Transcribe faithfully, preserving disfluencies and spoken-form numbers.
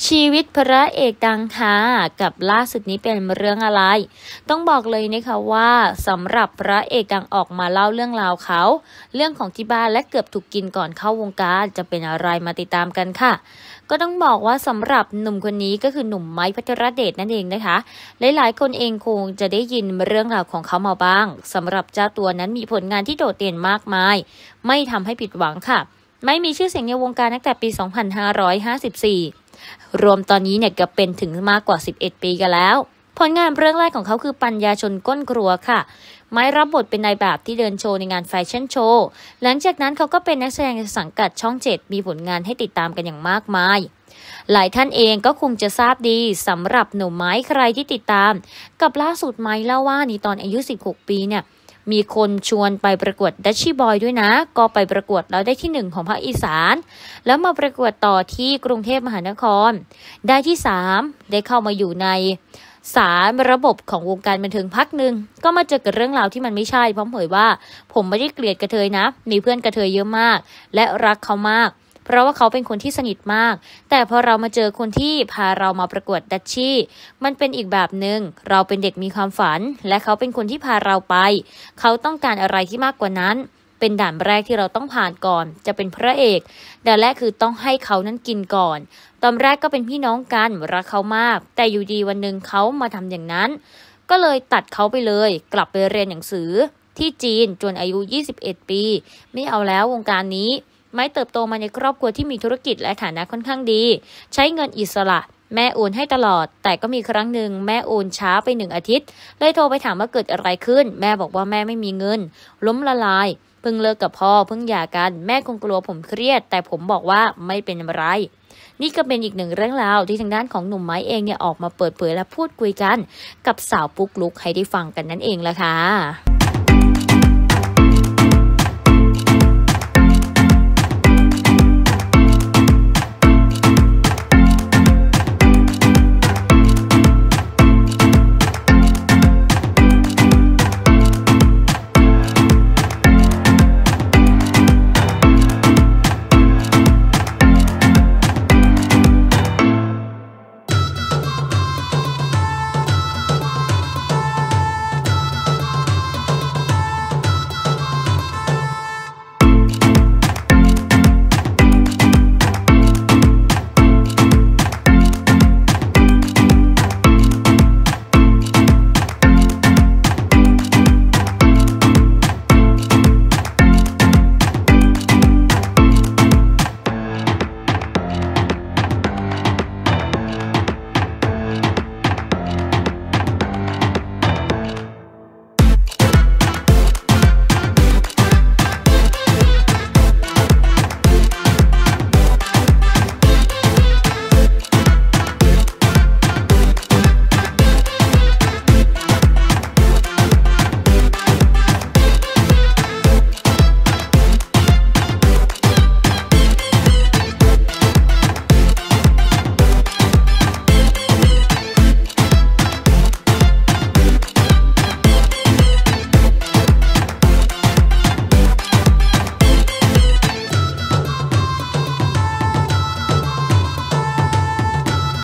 ชีวิตพระเอกดังค่ะกับล่าสุดนี้เป็นเรื่องอะไรต้องบอกเลยนะคะว่าสำหรับพระเอกดังออกมาเล่าเรื่องราวเขาเรื่องของที่บ้านและเกือบถูกกินก่อนเข้าวงการจะเป็นอะไรมาติดตามกันค่ะก็ต้องบอกว่าสำหรับหนุ่มคนนี้ก็คือหนุ่มไม้พัทรเดชนั่นเองนะคะหลายๆคนเองคงจะได้ยินเรื่องราวของเขามาบ้างสำหรับเจ้าตัวนั้นมีผลงานที่โดดเด่นมากมายไม่ทำให้ผิดหวังค่ะไม่มีชื่อเสียงในวงการตั้งแต่ปีสองพันห้าร้อยห้าสิบสี่รวมตอนนี้เนี่ยก็เป็นถึงมากกว่าสิบเอ็ดปีกันแล้วผลงานเรื่องแรกของเขาคือปัญญาชนก้นครัวค่ะไม้รับบทเป็นนายแบบที่เดินโชว์ในงานแฟชั่นโชว์หลังจากนั้นเขาก็เป็นนักแสดงสังกัดช่องเจ็ดมีผลงานให้ติดตามกันอย่างมากมายหลายท่านเองก็คงจะทราบดีสำหรับหนุ่มไม้ใครที่ติดตามกับล่าสุดไม้เล่าว่าในตอนอายุสิบหกปีเนี่ยมีคนชวนไปประกวดดัชชี่บอยด้วยนะก็ไปประกวดแล้วได้ที่หนึ่งของภาคอีสานแล้วมาประกวดต่อที่กรุงเทพมหานครได้ที่สามได้เข้ามาอยู่ในสารระบบของวงการบันเทิงพักหนึ่งก็มาเจอกับเรื่องราวที่มันไม่ใช่พร้อมเผยว่าผมไม่ได้เกลียดกระเทยนะมีเพื่อนกระเทยเยอะมากและรักเขามากเพราะว่าเขาเป็นคนที่สนิทมากแต่พอเรามาเจอคนที่พาเรามาประกวดดัชชี่มันเป็นอีกแบบหนึ่งเราเป็นเด็กมีความฝันและเขาเป็นคนที่พาเราไปเขาต้องการอะไรที่มากกว่านั้นเป็นด่านแรกที่เราต้องผ่านก่อนจะเป็นพระเอกด่านแรกคือต้องให้เขานั้นกินก่อนตอนแรกก็เป็นพี่น้องกันรักเขามากแต่อยู่ดีวันหนึ่งเขามาทำอย่างนั้นก็เลยตัดเขาไปเลยกลับไปเรียนหนังสือที่จีนจนอายุยี่สิบเอ็ดปีไม่เอาแล้ววงการนี้ไม่เติบโตมาในครอบครัวที่มีธุรกิจและฐานะค่อนข้างดีใช้เงินอิสระแม่โอนให้ตลอดแต่ก็มีครั้งหนึ่งแม่โอนช้าไปหนึ่งอาทิตย์เลยโทรไปถามว่าเกิดอะไรขึ้นแม่บอกว่าแม่ไม่มีเงินล้มละลายเพิ่งเลิกกับพ่อเพิ่งหย่ากันแม่คงกลัวผมเครียดแต่ผมบอกว่าไม่เป็นไรนี่ก็เป็นอีกหนึ่งเรื่องราวที่ทางด้านของหนุ่มไม้เองเนี่ยออกมาเปิดเผยและพูดคุยกันกับสาวปุ๊กลุกให้ได้ฟังกันนั่นเองละค่ะ